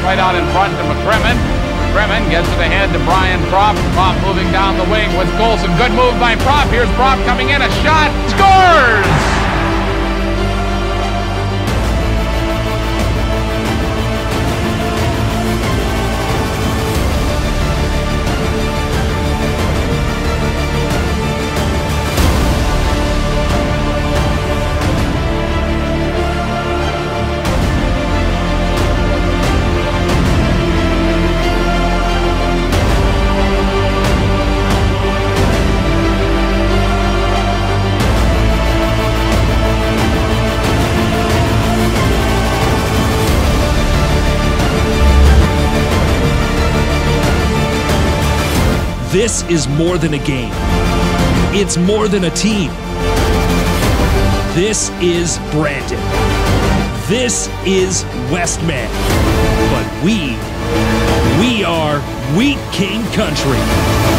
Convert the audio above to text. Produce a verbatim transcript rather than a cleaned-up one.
right out in front to McCrimmon. McCrimmon gets it ahead to Brian Propp. Propp moving down the wing with Golson. Good move by Propp. Here's Propp coming in. A shot. Scores! This is more than a game. It's more than a team. This is Brandon. This is Westman. But we, we are Wheat King Country.